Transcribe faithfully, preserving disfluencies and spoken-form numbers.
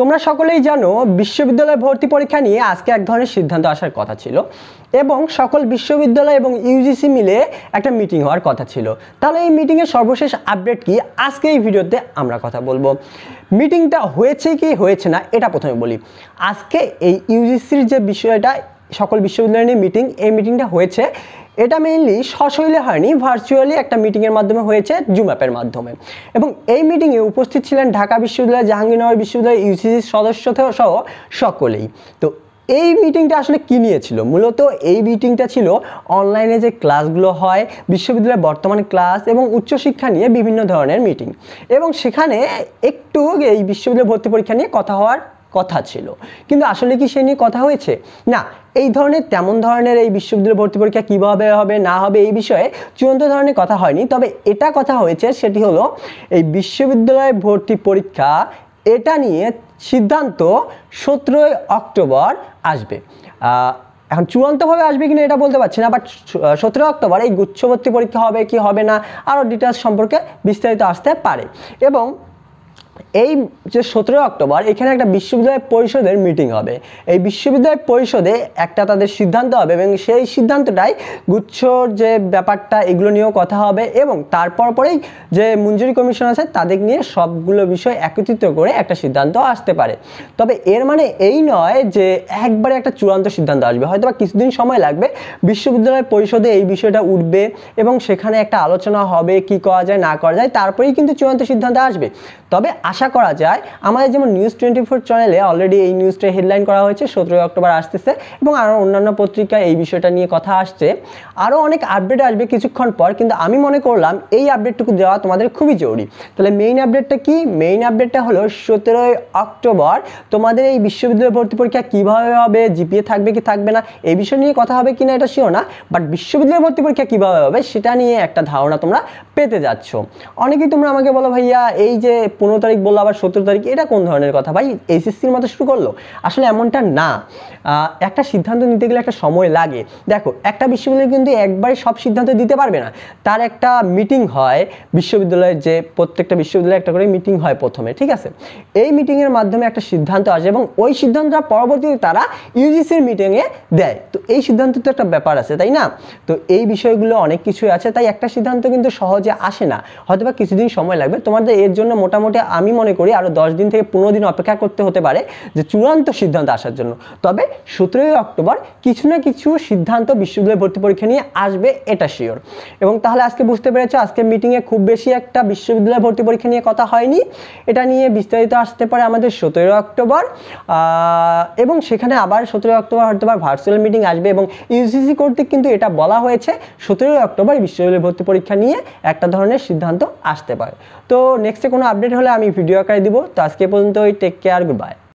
তোমরা সকলেই জানো বিশ্ববিদ্যালয় ভর্তি পরীক্ষা নিয়ে আজকে এক ধরনের সিদ্ধান্ত আসার কথা ছিল এবং সকল বিশ্ববিদ্যালয় এবং ইউজিসি মিলে একটা মিটিং হওয়ার কথা ছিল। তাহলে এই মিটিংয়ের সর্বশেষ আপডেট কি আজকে এই ভিডিওতে আমরা কথা বলবো। মিটিংটা হয়েছে কি হয়েছে না এটা প্রথমে বলি। আজকে এই ইউজিসির যে বিষয়টা সকল বিশ্ববিদ্যালয় নিয়ে মিটিং, এই মিটিংটা হয়েছে এটা মেইনলি সশৈলে হয়নি, ভার্চুয়ালি একটা মিটিংয়ের মাধ্যমে হয়েছে, জুম অ্যাপের মাধ্যমে। এবং এই মিটিংয়ে উপস্থিত ছিলেন ঢাকা বিশ্ববিদ্যালয়, জাহাঙ্গীরনগর বিশ্ববিদ্যালয়, ইউজিসির সদস্য সহ সকলেই। তো এই মিটিংটা আসলে কী নিয়েছিল? মূলত এই মিটিংটা ছিল অনলাইনে যে ক্লাসগুলো হয়, বিশ্ববিদ্যালয়ের বর্তমান ক্লাস এবং উচ্চশিক্ষা নিয়ে বিভিন্ন ধরনের মিটিং, এবং সেখানে একটু এই বিশ্ববিদ্যালয় ভর্তি পরীক্ষা নিয়ে কথা হওয়ার কথা ছিল। কিন্তু আসলে কি সে নিয়ে কথা হয়েছে? না, এই ধরনের তেমন ধরনের এই বিশ্ববিদ্যালয় ভর্তি পরীক্ষা কীভাবে হবে না হবে এই বিষয়ে চূড়ান্ত ধরনের কথা হয়নি। তবে এটা কথা হয়েছে, সেটি হলো এই বিশ্ববিদ্যালয় ভর্তি পরীক্ষা এটা নিয়ে সিদ্ধান্ত সতেরোই অক্টোবর আসবে। এখন চূড়ান্তভাবে আসবে কিনা এটা বলতে পারছি না, বাট সতেরোই অক্টোবর এই গুচ্ছভর্তি পরীক্ষা হবে কি হবে না আরও ডিটেলস সম্পর্কে বিস্তারিত আসতে পারে। এবং এই যে সতেরোই অক্টোবর এখানে একটা বিশ্ববিদ্যালয় পরিষদের মিটিং হবে। এই বিশ্ববিদ্যালয় পরিষদে একটা তাদের সিদ্ধান্ত হবে এবং সেই সিদ্ধান্তটাই গুচ্ছর যে ব্যাপারটা এগুলো নিয়েও কথা হবে, এবং তারপর পরেই যে মঞ্জুরি কমিশন আছে তাদের নিয়ে সবগুলো বিষয় একত্রিত করে একটা সিদ্ধান্ত আসতে পারে। তবে এর মানে এই নয় যে একবারে একটা চূড়ান্ত সিদ্ধান্ত আসবে, হয়তো বা কিছুদিন সময় লাগবে। বিশ্ববিদ্যালয় পরিষদে এই বিষয়টা উঠবে এবং সেখানে একটা আলোচনা হবে কি করা যায় না করা যায়, তারপরেই কিন্তু চূড়ান্ত সিদ্ধান্ত আসবে। তবে আশা করা যায় আমাদের যেমন নিউজ টোয়েন্টি ফোর চ্যানেলে অলরেডি এই নিউজটা হেডলাইন করা হয়েছে, সতেরোই অক্টোবর আসতেছে, এবং আরও অন্যান্য পত্রিকায় এই বিষয়টা নিয়ে কথা আসছে। আরও অনেক আপডেট আসবে কিছুক্ষণ পর, কিন্তু আমি মনে করলাম এই আপডেটটুকু দেওয়া তোমাদের খুবই জরুরি। তাহলে মেইন আপডেটটা কি? মেইন আপডেটটা হলো সতেরোই অক্টোবর তোমাদের এই বিশ্ববিদ্যালয় ভর্তি পরীক্ষা কীভাবে হবে, জিপিএ থাকবে কি থাকবে না এই বিষয় নিয়ে কথা হবে কিনা এটা শিওর না, বাট বিশ্ববিদ্যালয় ভর্তি পরীক্ষা কীভাবে হবে সেটা নিয়ে একটা ধারণা তোমরা পেতে যাচ্ছ। অনেকেই তোমরা আমাকে বলো ভাইয়া এই যে পনেরো তারিখ বললো আবার সতেরো তারিখ, এটা কোন ধরনের কথা ভাই? এইচএসসির মতো শুরু করলো? আসলে এমনটা না, একটা সিদ্ধান্ত নিতে গেলে একটা সময় লাগে। দেখো, একটা বিশ্ববিদ্যালয় কিন্তু একবারে সব সিদ্ধান্ত দিতে পারবে না, তার একটা মিটিং হয় বিশ্ববিদ্যালয়ের, যে প্রত্যেকটা বিশ্ববিদ্যালয়ে একটা করে মিটিং হয় প্রথমে, ঠিক আছে? এই মিটিংয়ের মাধ্যমে একটা সিদ্ধান্ত আসে এবং ওই সিদ্ধান্তটা পরবর্তীতে তারা ইউজিসির মিটিংয়ে দেয়। তো এই সিদ্ধান্ত তো একটা ব্যাপার আছে, তাই না? তো এই বিষয়গুলো অনেক কিছুই আছে, তাই একটা সিদ্ধান্ত কিন্তু সহজে আসে না, হয়তো বা কিছুদিন সময় লাগবে তোমাদের। এর জন্য মোটামুটি আমি মনে করি আরও দশ দিন থেকে পনেরো দিন অপেক্ষা করতে হতে পারে যে চূড়ান্ত সিদ্ধান্ত আসার জন্য। তবে সতেরোই অক্টোবর কিছু না কিছু সিদ্ধান্ত বিশ্ববিদ্যালয় ভর্তি পরীক্ষা নিয়ে আসবে, এটা শিওর। এবং তাহলে আজকে বুঝতে পেরেছো আজকে মিটিংয়ে খুব বেশি একটা বিশ্ববিদ্যালয় ভর্তি পরীক্ষা নিয়ে কথা হয়নি, এটা নিয়ে বিস্তারিত আসতে পারে আমাদের সতেরোই অক্টোবর। এবং সেখানে আবার সতেরোই অক্টোবর হয়তো আবার ভার্চুয়াল মিটিং আসবে, এবং ইউজিসি কর্তৃক কিন্তু এটা বলা হয়েছে সতেরোই অক্টোবর বিশ্ববিদ্যালয় ভর্তি পরীক্ষা নিয়ে একটা ধরনের সিদ্ধান্ত আসতে পারে। তো নেক্সটে কোনো আপডেট হলে আমি ভিডিও আকারে দিব। তো আজকে পর্যন্ত টেক কেয়ার, গুড বাই।